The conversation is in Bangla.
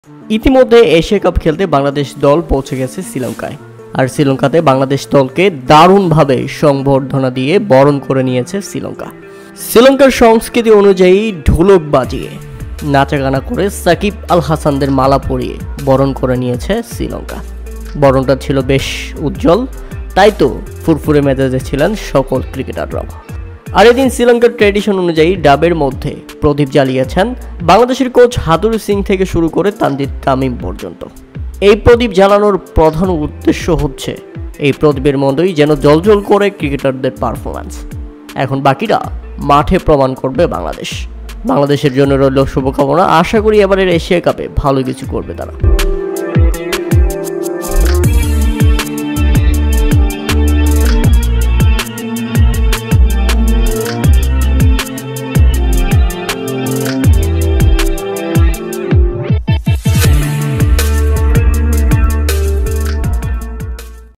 ইতিমধ্যে এশিয়া কাপ খেলতে বাংলাদেশ দল পৌঁছে গেছে শ্রীলঙ্কায়। আর শ্রীলঙ্কাতে বাংলাদেশ দলকে দারুণভাবে সংবর্ধনা দিয়ে বরণ করে নিয়েছে শ্রীলঙ্কা। শ্রীলঙ্কার সংস্কৃতি অনুযায়ী ঢোলক বাজিয়ে নাচাগানা করে সাকিব আল হাসানদের মালা পরিয়ে বরণ করে নিয়েছে শ্রীলঙ্কা। বরণটা ছিল বেশ উজ্জ্বল, তাই তো ফুরফুরে মেজাজে ছিলেন সকল ক্রিকেটাররাও। আর এদিন শ্রীলঙ্কার ট্র্যাডিশন অনুযায়ী ডাবের মধ্যে প্রদীপ জ্বালিয়েছেন বাংলাদেশের কোচ হাতুরু সিং থেকে শুরু করে তানজিদ তামিম পর্যন্ত। এই প্রদীপ জ্বালানোর প্রধান উদ্দেশ্য হচ্ছে এই প্রদীপের মধ্যেই যেন জ্বলজ্বল করে ক্রিকেটারদের পারফরম্যান্স। এখন বাকিটা মাঠে প্রমাণ করবে বাংলাদেশের জন্য রইল শুভকামনা। আশা করি এবারের এশিয়া কাপে ভালো কিছু করবে তারা।